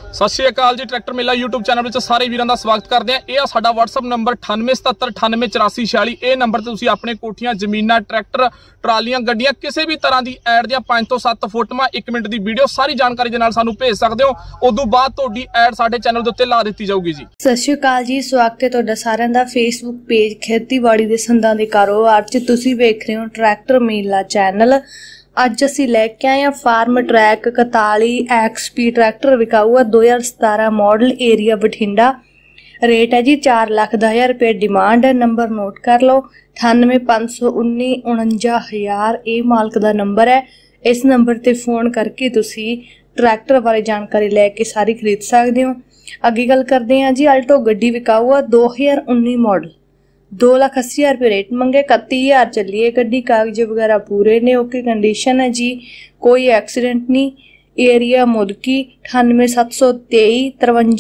सत Shri Akal ji. Tractor Mela YouTube channel में सारे वीरों का स्वागत करते हैं। यह साडा WhatsApp नंबर 9877988446। यह नंबर से तुसीं अपने कोठियां जमीनां ट्रैक्टर ट्रालियां गड्डियां किसी भी तरह की ऐड दी 5 तो 7 फोटोआं 1 मिनट की वीडियो सारी जानकारी के नाल सानूं भेज सकते हो। उदों बाद तुहाडी ऐड साडे चैनल दे उत्ते ला दित्ती जाऊगी जी। सत श्री अकाल जी, स्वागत है तुहाडा सारिआं दा फेसबुक पेज खेतीबाड़ी दे संदां दे कारोबार च। तुसीं वेख रहे हो ट्रैक्टर मेला चैनल। अज असीं लैके आए हैं फार्म ट्रैक 41 XP ट्रैक्टर विकाऊ है 2017 मॉडल एरिया बठिंडा। रेट है जी 4,10,000 रुपये डिमांड है। नंबर नोट कर लो 98,519 49,000 ये मालक का नंबर है। इस नंबर ते फोन करके तुसी ट्रैक्टर बारे जानकारी लैके सारी खरीद सकते हो। अगे गल करते हैं जी अल्टो गड्डी विकाऊ है 2019 मॉडल 2,80,000 रुपये रेट मंगे। 31,000 चली है गड्डी। कागज वगैरह पूरे ने, ओके कंडीशन है जी, कोई एक्सीडेंट नहीं। एरिया मुदकी 98,723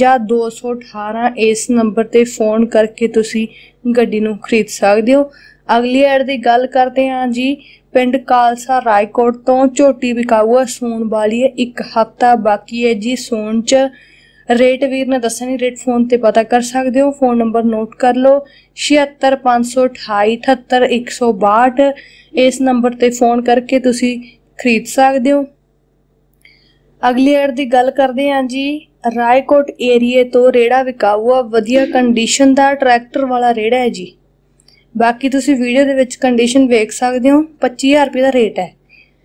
53,218 इस नंबर ते फोन करके तुसी गड्डी नूं खरीद सकते हो। अगली ऐड की गल करते हैं जी पिंड कालसा रायकोट तो झोटी विकाऊ है सून वाली है। 1 हफ्ता बाकी है जी सून च। रेट वीर ने दसा नहीं, रेट फोन ते पता कर सकते हो। फोन नंबर नोट कर लो 76,528 78,162 इस नंबर ते फोन करके तुसी खरीद सकते हो। अगली ऐड की गल करते हैं जी रायकोट एरिए तो रेड़ा विकाऊ है वधिया कंडीशन का ट्रैक्टर वाला रेड़ा है जी। बाकी तुसी वीडियो दे विच कंडीशन वेख सकते हो। 25,000 रुपये का रेट है।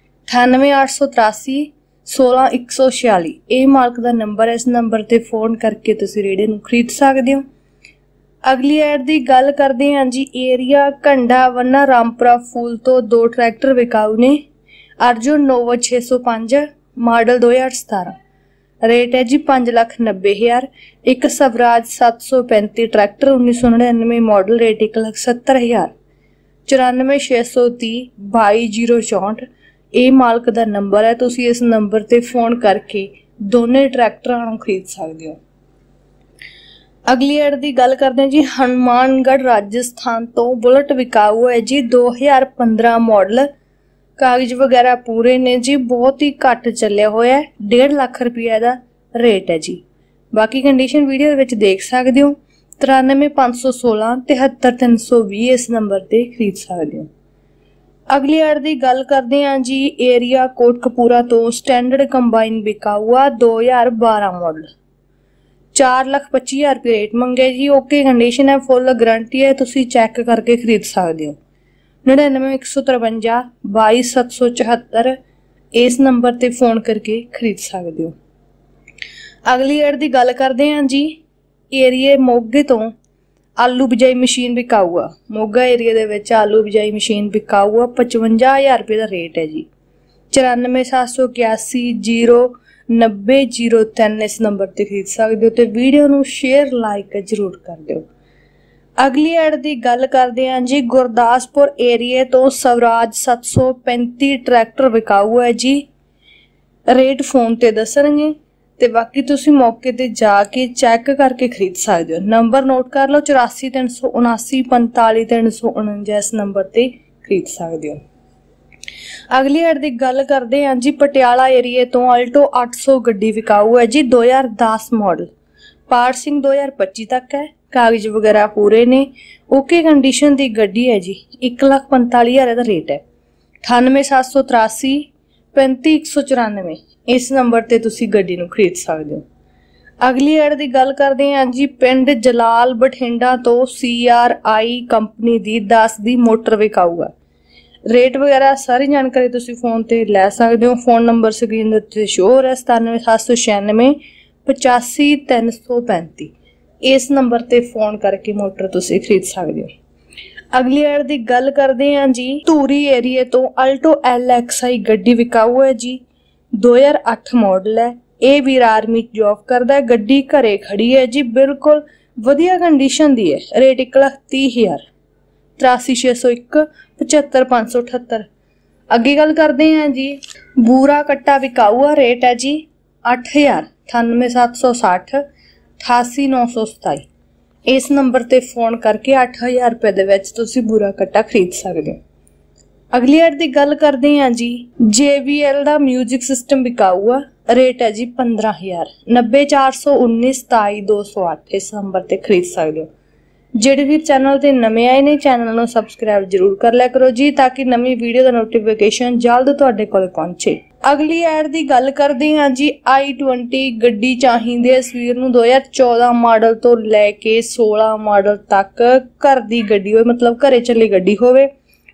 98,883 16,146 ये मालक का नंबर है। इस नंबर ते फोन करके तुसी रेड़े नूं खरीद सकते हो। अगली ऐड की गल करते हैं जी एरिया घंडा वन्ना रामपुरा फूल तो 2 ट्रैक्टर विकाऊ ने। अर्जुन नोवा 605 मॉडल 2017। रेट है जी 5,90,000। एक स्वराज 735 ट्रैक्टर 1999 मॉडल रेट 1,70,000। 94,630 22,064 ये मालक का नंबर है। तुसी इस नंबर ते फोन करके दोनों ट्रैक्टर खरीद सकते हो। अगली ऐड की गल करते हैं जी हनुमानगढ़ राजस्थान तो बुलेट विकाऊ है जी 2015 मॉडल। कागज वगैरह पूरे ने जी, बहुत ही घट चलिया होया है। 1.5 लाख रुपये का रेट है जी। बाकी कंडीशन वीडियो विच देख सकते हो। 93,516 73,320 इस नंबर ते खरीद सकते हो। अगली ऐड की गल करते हैं जी एरिया कोटकपूरा तो स्टैंडर्ड कंबाइन विकाऊ है 2012 मॉडल। 4,25,000 रुपये रेट मंगे जी। ओके कंडीशन है, फुल गारंटी है, तुसी चेक करके खरीद सकते हो। 99,153 22,774 इस नंबर ते फोन करके खरीद सकते हो। अगली ऐड की गल करते हैं जी एरिए मोगे तो आलू बिजाई मशीन विकाऊ है। मोगा एरिया दे विच आलू बिजाई मशीन विकाऊ है 55,000 रुपये का रेट है जी। 94,781 09003 इस नंबर ते खरीद सकते हो। तो वीडियो नूं शेयर लाइक जरूर कर दो। अगली ऐड की गल करते हैं जी गुरदासपुर एरिए तो स्वराज 735 ट्रैक्टर विकाऊ है जी। रेट फोन ते दसणगे ते बाकी तुसी मौके ते जाके चेक करके खरीद सकते हो। नंबर नोट कर लो 84,379 45,349 इस नंबर ते खरीद सकते हो। अगली ऐड की गल करते हैं जी पटियाला एरिए तो अल्टो 800 गड्डी विकाऊ है जी 2010 मॉडल। पार्सिंग 2025 तक है। कागज वगैरह पूरे ने, ओके कंडीशन की गड्डी है जी। 1,45,000 का रेट है। 98,783 35,194 इस नंबर ते तुसी गड्डी नूं खरीद सकते हो। अगली ऐड की गल करते हैं जी पिंड जलाल बठिंडा तो CRI कंपनी दी 10 दी मोटर विकाऊ है। रेट वगैरह सारी जानकारी तुसी फोन ते लै सकते हो। फोन नंबर स्क्रीन उत्ते शो हो रहा है 97,796 85,335 इस नंबर ते फोन करके मोटर तुसी खरीद सकते हो। अगली ऐड की गल करते हैं जी धूरी एरिए तो अल्टो LXI गड्डी विकाऊ है जी 2008 मॉडल है। ये भी आर्मी जॉब करता है। गड्डी घरे खड़ी है जी, बिल्कुल वधिया कंडीशन दी है। रेट 1,30,000। 83,601 75,578 अगे गल करते हैं जी बूरा कट्टा विकाऊ है। रेट है जी 8,000। 98,760 88,927 इस नंबर ते फोन करके 8,000 रुपये दे विच तुसी बूरा कट्टा खरीद सकते हो। ਅਗਲੀ ਐਡ ਦੀ ਗੱਲ ਕਰਦੇ ਹਾਂ ਜੀ। JBL ਦਾ ਮਿਊਜ਼ਿਕ ਸਿਸਟਮ ਵਿਕਾਊ ਆ, ਰੇਟ ਹੈ ਜੀ 15000, 90419 27208 ਇਸ ਨੰਬਰ ਤੇ ਖਰੀਦ ਸਕਦੇ ਹੋ। ਜਿਹੜੇ ਵੀ ਚੈਨਲ ਤੇ ਨਵੇਂ ਆਏ ਨੇ ਚੈਨਲ ਨੂੰ ਸਬਸਕ੍ਰਾਈਬ ਜਰੂਰ ਕਰ ਲਿਆ ਕਰੋ ਜੀ, ਤਾਂ ਕਿ ਨਵੀਂ ਵੀਡੀਓ ਦਾ ਨੋਟੀਫਿਕੇਸ਼ਨ ਜਲਦ ਤੁਹਾਡੇ ਕੋਲ ਪਹੁੰਚੇ। ਅਗਲੀ ਐਡ ਦੀ ਗੱਲ ਕਰਦੇ ਹਾਂ ਜੀ। i20 ਗੱਡੀ ਚਾਹੀਦੀ ਹੈ ਇਸ ਵੀਰ ਨੂੰ 2014 ਮਾਡਲ ਤੋਂ ਲੈ ਕੇ 16 ਮਾਡਲ ਤੱਕ, ਘਰ ਦੀ ਗੱਡੀ ਹੋਵੇ, ਮਤਲਬ ਘਰੇ ਚੱਲੀ ਗੱਡੀ ਹੋਵੇ।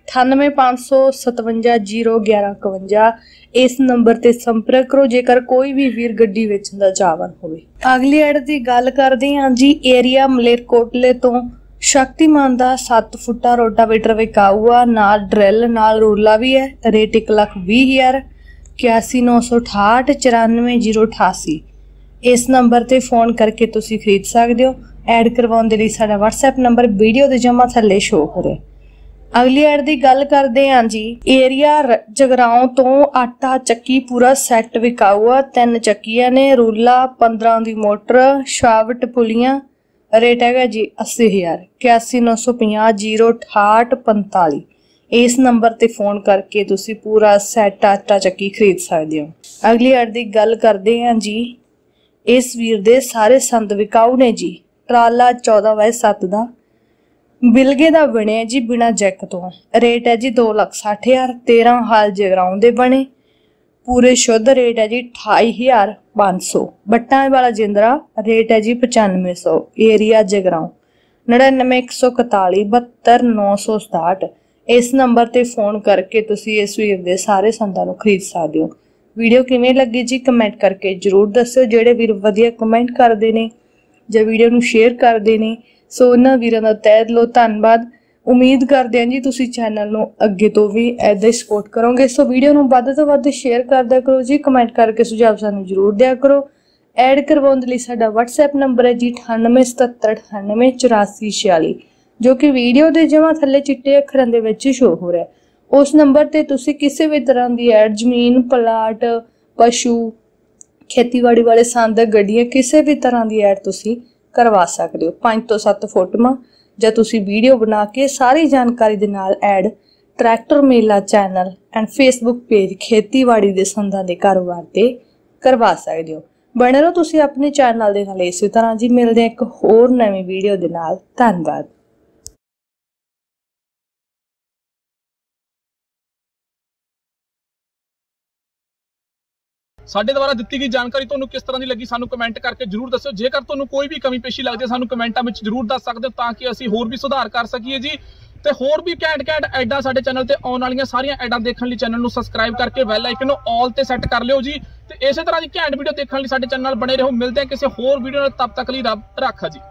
9855701151 ਇਸ ਨੰਬਰ ਤੇ ਸੰਪਰਕ ਕਰੋ ਜੇਕਰ ਕੋਈ ਵੀ ਵੀਰ ਗੱਡੀ ਵੇਚਣ ਦਾ ਚਾਹਵਾਨ ਹੋਵੇ। ਅਗਲੀ ਐਡ ਦੀ ਗੱਲ ਕਰਦੇ ਹਾਂ ਜੀ। ਏਰੀਆ ਮਲੇਰਕੋਟਲੇ ਤੋਂ ਸ਼ਕਤੀਮਾਨ ਦਾ 7 ਫੁੱਟਾ ਰੋਟਾਵੇਟਰ ਵਿਕਾਊ ਆ, ਨਾਲ ਡਰਿਲ ਨਾਲ ਰੂਲਾ ਵੀ ਹੈ। ਰੇਟ 1,20,000, 819668 94088 ਇਸ ਨੰਬਰ ਤੇ ਫੋਨ ਕਰਕੇ ਤੁਸੀਂ ਖਰੀਦ ਸਕਦੇ ਹੋ। ਐਡ ਕਰਵਾਉਣ ਦੇ ਲਈ ਸਾਡਾ WhatsApp ਨੰਬਰ ਵੀਡੀਓ ਦੇ ਜਮਾ ਥੱਲੇ ਸ਼ੋ ਹੋ ਰਿਹਾ। ਅਗਲੀ ਐਡ ਦੀ ਗੱਲ ਕਰਦੇ ਹਾਂ ਜੀ। ਏਰੀਆ ਜਗਰਾਉਂ ਤੋਂ ਆਟਾ ਚੱਕੀ ਪੂਰਾ ਸੈੱਟ ਵਿਕਾਊ ਆ, 3 ਚੱਕੀਆਂ ਨੇ, ਰੂਲਾ 15 ਦੀ ਮੋਟਰ, ਸ਼ਾਫਟ ਪੁਲੀਆਂ। ਰੇਟ ਹੈਗਾ ਜੀ 80000, 8195006845 ਇਸ ਨੰਬਰ ਤੇ ਫੋਨ ਕਰਕੇ ਤੁਸੀਂ ਪੂਰਾ ਸੈੱਟ ਆਟਾ ਚੱਕੀ ਖਰੀਦ ਸਕਦੇ ਹੋ। ਅਗਲੀ ਐਡ ਦੀ ਗੱਲ ਕਰਦੇ ਹਾਂ ਜੀ। ਇਸ ਵੀਰ ਦੇ ਸਾਰੇ ਸੰਦ ਵਿਕਾਊ ਨੇ ਜੀ। ਟਰਾਲਾ 14x7 ਦਾ ਬਿਲਗੇ ਦਾ ਬਣਿਆ ਜੀ, ਬਿਨਾ ਜੈਕ ਤੋਂ। ਰੇਟ ਹੈ ਜੀ 2,60,000, 13 ਹਾਲ ਜਗਰਾਉਂ ਦੇ ਬਣੇ, ਪੂਰੇ ਸ਼ੁੱਧ। ਰੇਟ ਹੈ ਜੀ 28,500, ਬੱਟਾਂ ਵਾਲਾ ਜਿੰਦਰਾ। ਰੇਟ ਹੈ ਜੀ 9500, ਏਰੀਆ ਜਗਰਾਉਂ। 9914 72967 ਇਸ ਨੰਬਰ ਤੇ ਫੋਨ ਕਰਕੇ ਤੁਸੀਂ ਇਸ ਵੀਰ ਦੇ ਸਾਰੇ ਸੰਦਾਂ ਨੂੰ ਖਰੀਦ ਸਕਦੇ ਹੋ। ਵੀਡੀਓ ਕਿਵੇਂ ਲੱਗੀ ਜੀ ਕਮੈਂਟ ਕਰਕੇ ਜਰੂਰ ਦੱਸਿਓ। ਜਿਹੜੇ ਵੀਰ ਵਧੀਆ ਕਮੈਂਟ ਕਰਦੇ ਨੇ ਜਾਂ ਵੀਡੀਓ ਨੂੰ ਸ਼ੇਅਰ ਕਰਦੇ ਨੇ, ਸੋ ਉਹਨਾਂ ਵੀਰਾਂ ਦਾ ਤਹਿ ਦਿਲੋਂ ਧੰਨਵਾਦ। ਉਮੀਦ ਕਰਦੇ ਹਾਂ ਜੀ ਤੁਸੀਂ ਚੈਨਲ ਨੂੰ ਅੱਗੇ ਤੋਂ ਵੀ ਐਦਾਂ ਹੀ ਸਪੋਰਟ ਕਰੋਗੇ। ਸੋ ਵੀਡੀਓ ਨੂੰ ਵੱਧ ਤੋਂ ਵੱਧ ਸ਼ੇਅਰ ਕਰਦਿਆ ਕਰੋ ਜੀ, ਕਮੈਂਟ ਕਰਕੇ ਸੁਝਾਅ ਸਾਨੂੰ ਜ਼ਰੂਰ ਦਿਆ ਕਰੋ। ਐਡ ਕਰਵਾਉਣ ਦੇ ਲਈ ਸਾਡਾ WhatsApp ਨੰਬਰ ਹੈ ਜੀ 9877988446, ਜੋ ਕਿ ਵੀਡੀਓ ਦੇ ਜਮਾਂ ਥੱਲੇ ਚਿੱਟੇ ਅੱਖਰਾਂ ਦੇ ਵਿੱਚ ਸ਼ੋ ਹੋ ਰਿਹਾ। ਉਸ ਨੰਬਰ ਤੇ ਤੁਸੀਂ ਕਿਸੇ ਵੀ ਤਰ੍ਹਾਂ ਦੀ ਐਡ, ਜ਼ਮੀਨ, ਪਲਾਟ, ਪਸ਼ੂ, ਖੇਤੀਬਾੜੀ ਵਾਲੇ ਸੰਦ, ਗੱਡੀਆਂ, ਕਿਸੇ ਵੀ ਤਰ੍ਹਾਂ ਦੀ ਐਡ ਤੁਸੀਂ ਕਰਵਾ ਸਕਦੇ ਹੋ। 5 ਤੋਂ 7 ਫੋਟੋਆਂ ਜਾਂ ਤੁਸੀਂ ਵੀਡੀਓ ਬਣਾ ਕੇ ਸਾਰੀ ਜਾਣਕਾਰੀ ਦੇ ਨਾਲ add tractor Mela channel and Facebook page ਖੇਤੀਬਾੜੀ ਦੇ ਸੰਦਾਂ ਦੇ ਕਾਰੋਬਾਰ ਤੇ ਕਰਵਾ ਸਕਦੇ ਹੋ। ਬਣੇ ਰਹੋ ਤੁਸੀਂ ਆਪਣੇ ਚੈਨਲ ਦੇ ਨਾਲ ਇਸੇ ਤਰ੍ਹਾਂ ਜੀ। ਮਿਲਦੇ ਹਾਂ ਇੱਕ ਹੋਰ ਨਵੀਂ ਵੀਡੀਓ ਦੇ ਨਾਲ। ਧੰਨਵਾਦ। ਸਾਡੇ ਦੁਆਰਾ ਦਿੱਤੀ ਗਈ ਜਾਣਕਾਰੀ ਤੁਹਾਨੂੰ ਕਿਸ ਤਰ੍ਹਾਂ ਦੀ ਲੱਗੀ ਸਾਨੂੰ ਕਮੈਂਟ ਕਰਕੇ ਜਰੂਰ ਦੱਸਿਓ। ਜੇਕਰ ਤੁਹਾਨੂੰ ਕੋਈ ਵੀ ਕਮੀ ਪੇਸ਼ੀ ਲੱਗਦੀ ਹੈ ਸਾਨੂੰ ਕਮੈਂਟਾਂ ਵਿੱਚ ਜਰੂਰ ਦੱਸ ਸਕਦੇ ਹੋ, ਤਾਂ ਕਿ ਅਸੀਂ ਹੋਰ ਵੀ ਸੁਧਾਰ ਕਰ ਸਕੀਏ ਜੀ। ਤੇ ਹੋਰ ਵੀ ਘੈਂਟ ਐਡਾਂ ਸਾਡੇ ਚੈਨਲ ਤੇ ਆਉਣ ਵਾਲੀਆਂ ਸਾਰੀਆਂ ਐਡਾਂ ਦੇਖਣ ਲਈ ਚੈਨਲ ਨੂੰ ਸਬਸਕ੍ਰਾਈਬ ਕਰਕੇ ਬੈਲ ਆਈਕਨ ਨੂੰ ਆਲ ਤੇ ਸੈੱਟ ਕਰ ਲਿਓ ਜੀ। ਤੇ ਇਸੇ ਤਰ੍ਹਾਂ ਦੀ ਘੈਂਟ ਵੀਡੀਓ ਦੇਖਣ ਲਈ ਸਾਡੇ ਚੈਨਲ ਨਾਲ ਬਣੇ ਰਹੋ। ਮਿਲਦੇ ਹਾਂ ਕਿਸੇ ਹੋਰ ਵੀਡੀਓ ਨਾਲ, ਤਬ ਤੱਕ ਲਈ ਰੱਬ ਰਾਖਾ ਜੀ।